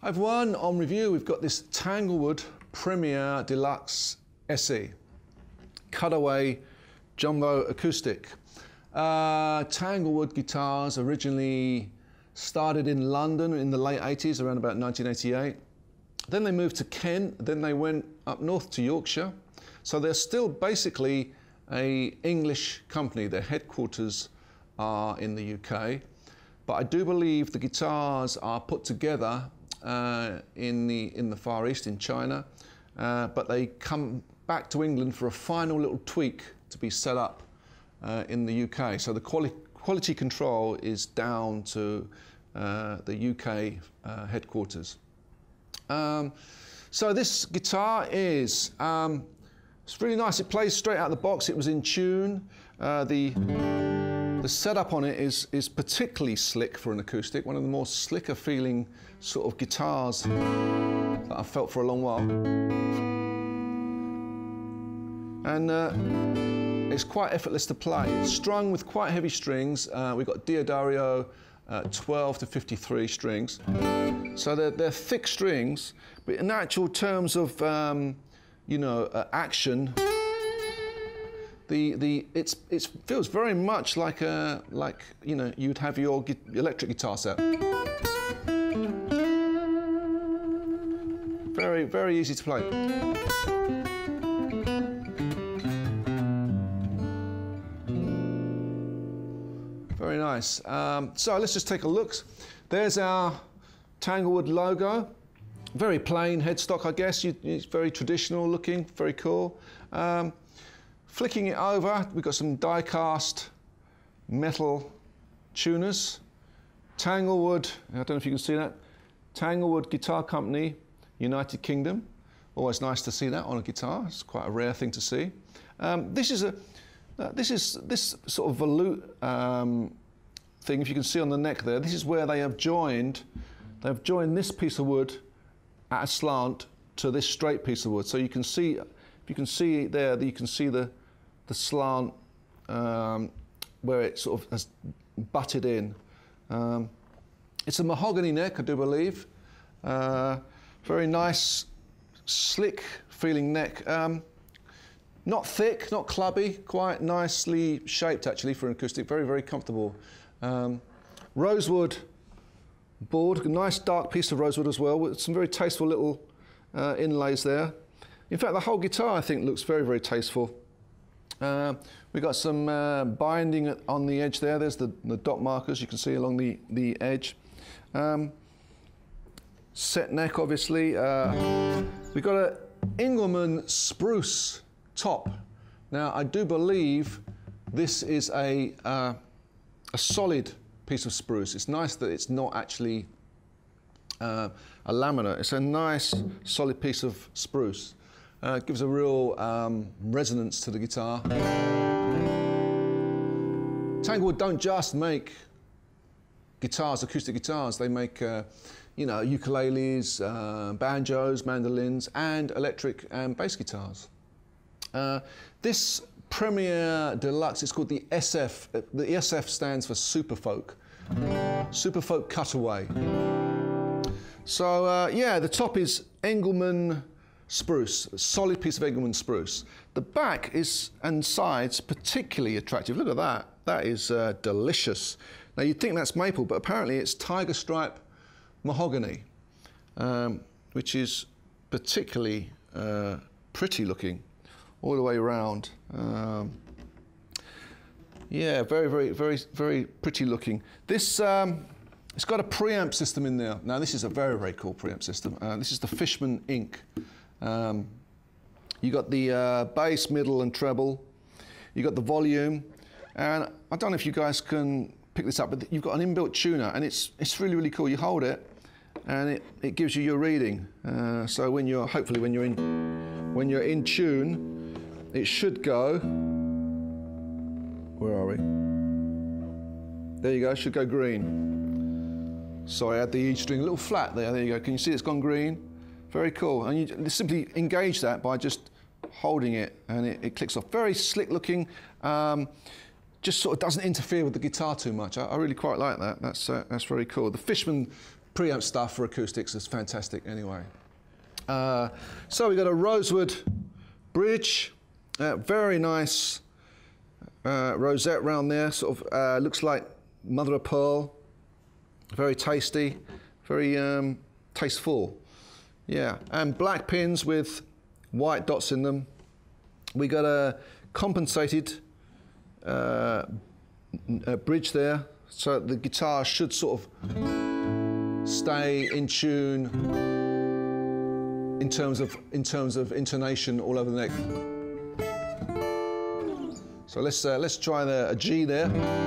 Hi everyone, on review we've got this Tanglewood Premier Deluxe SE Cutaway Jumbo Acoustic. Tanglewood guitars originally started in London in the late 80s, around about 1988. Then they moved to Kent, then they went up north to Yorkshire. So they're still basically an English company. Their headquarters are in the UK. But I do believe the guitars are put together in the Far East, in China, but they come back to England for a final little tweak to be set up in the UK. So the quality control is down to the UK headquarters. So this guitar is it's really nice. It plays straight out of the box. It was in tune. The setup on it is particularly slick for an acoustic, one of the more slicker feeling sort of guitars that I've felt for a long while. And it's quite effortless to play. It's strung with quite heavy strings. We've got Diodario 12 to 53 strings. So they're thick strings, but in actual terms of action, it feels very much like you'd have your electric guitar set. Very, very easy to play. Very nice. So let's just take a look. There's our Tanglewood logo. Very plain headstock, I guess. It's very traditional looking, very cool. Flicking it over, we've got some die-cast metal tuners. Tanglewood, I don't know if you can see that. Tanglewood Guitar Company, United Kingdom. Always nice to see that on a guitar. It's quite a rare thing to see. This sort of volute thing, if you can see on the neck there. This is where they have joined. They've joined this piece of wood at a slant to this straight piece of wood. So you can see, if you can see it there, you can see the slant where it sort of has butted in. It's a mahogany neck, I do believe. Very nice, slick feeling neck. Not thick, not clubby, quite nicely shaped actually for an acoustic. Very, very comfortable. Rosewood board, a nice dark piece of rosewood as well, with some very tasteful little inlays there. In fact, the whole guitar I think looks very, very tasteful. We've got some binding on the edge there. There's the dot markers you can see along the edge. Set neck, obviously. We've got an Engelmann spruce top. Now, I do believe this is a solid piece of spruce. It's nice that it's not actually a laminate. It's a nice, solid piece of spruce. It gives a real resonance to the guitar. Tanglewood don't just make guitars, acoustic guitars. They make, ukuleles, banjos, mandolins, and electric and bass guitars. This Premier Deluxe is called the SF. The SF stands for Superfolk. Superfolk Cutaway. So yeah, the top is Engelmann spruce, a solid piece of Engelmann spruce. The back and sides particularly attractive. Look at that. That is delicious. Now you'd think that's maple, but apparently it's tiger stripe mahogany, which is particularly pretty looking all the way around. Yeah, very, very, very, very pretty looking. This it's got a preamp system in there. Now this is a very, very cool preamp system. This is the Fishman Inc. You got the bass, middle, and treble. You got the volume, and I don't know if you guys can pick this up, but you've got an inbuilt tuner, and it's really, really cool. You hold it, and it gives you your reading. So when you're when you're in tune, it should go. Where are we? There you go. It should go green. So I had the E string a little flat there. There you go. Can you see it's gone green? Very cool. And you simply engage that by just holding it, and it clicks off. Very slick looking. Just sort of doesn't interfere with the guitar too much. I really quite like that. That's very cool. The Fishman preamp stuff for acoustics is fantastic anyway. So we've got a rosewood bridge, very nice rosette round there, sort of looks like mother of pearl, very tasty, very tasteful. Yeah, and black pins with white dots in them. We got a compensated bridge there, so the guitar should sort of stay in tune in terms of intonation all over the neck. So let's try a G there.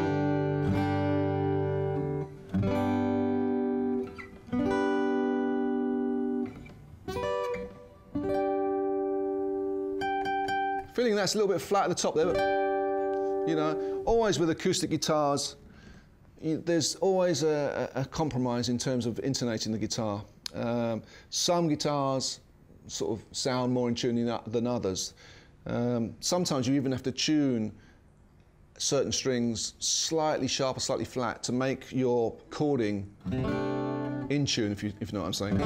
Feeling that's a little bit flat at the top there, but you know, always with acoustic guitars, there's always a compromise in terms of intonating the guitar. Some guitars sort of sound more in tune than others. Sometimes you even have to tune certain strings slightly sharp or slightly flat to make your chording in tune, if you know what I'm saying.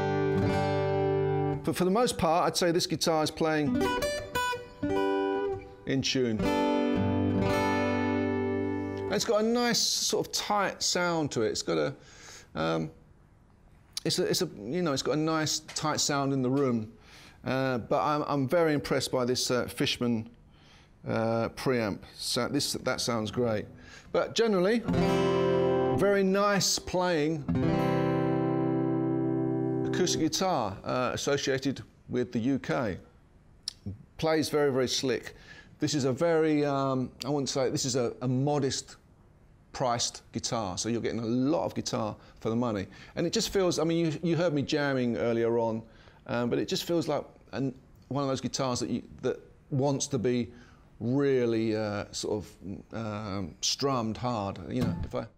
But for the most part, I'd say this guitar is playing in tune. And it's got a nice sort of tight sound to it. It's got it's got a nice tight sound in the room. But I'm very impressed by this Fishman preamp. So that sounds great. But generally, very nice playing acoustic guitar associated with the UK. Plays very, very slick. This is a very, I wouldn't say, this is a modest priced guitar, so you're getting a lot of guitar for the money. And it just feels, I mean, you heard me jamming earlier on, but it just feels like one of those guitars that wants to be really sort of strummed hard, you know. If I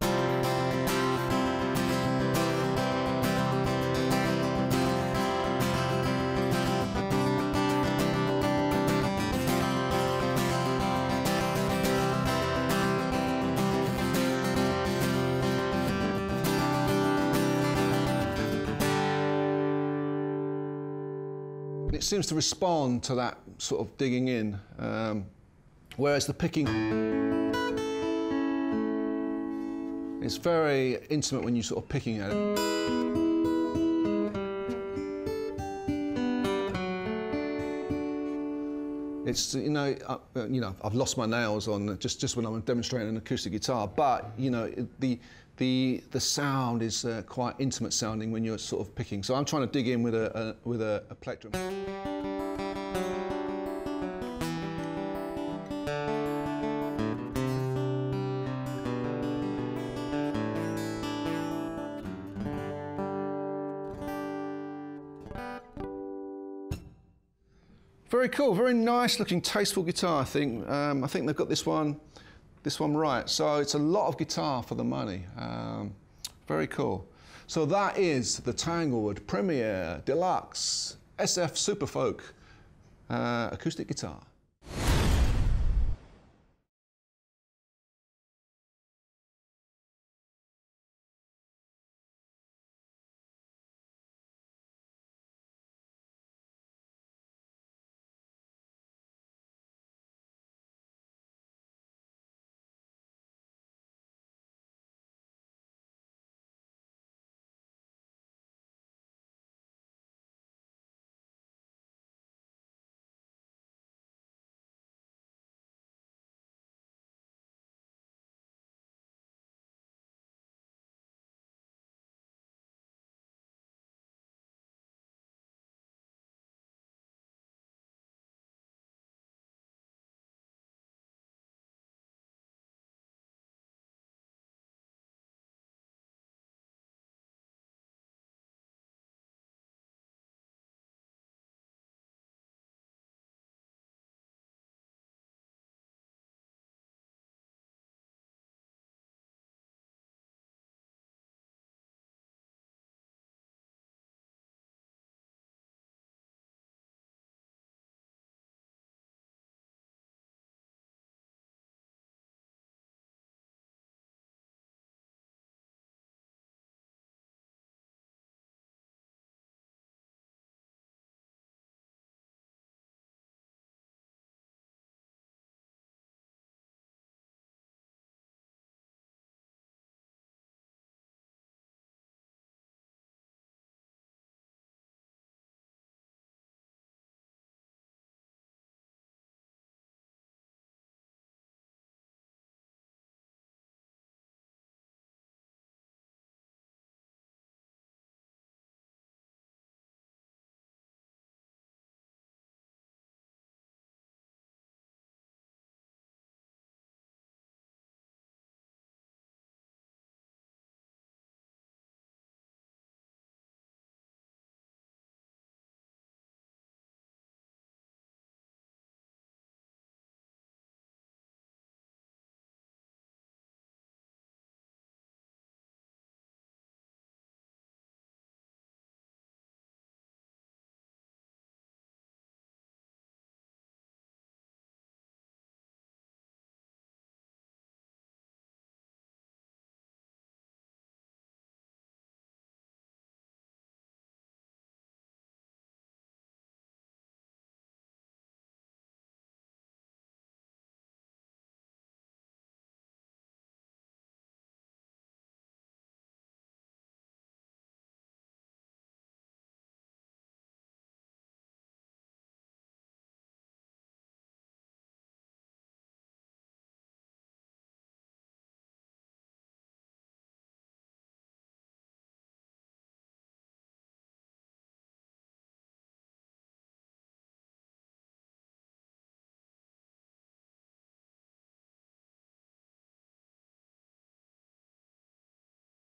it seems to respond to that sort of digging in, whereas the picking is very intimate when you're sort of picking at it. It's, you know, I've lost my nails on just when I'm demonstrating an acoustic guitar, but you know, the sound is quite intimate sounding when you're sort of picking. So I'm trying to dig in with a plectrum. Very cool, very nice looking, tasteful guitar, I think. I think they've got this one right. So it's a lot of guitar for the money. Very cool. So that is the Tanglewood Premier Deluxe SF Superfolk acoustic guitar.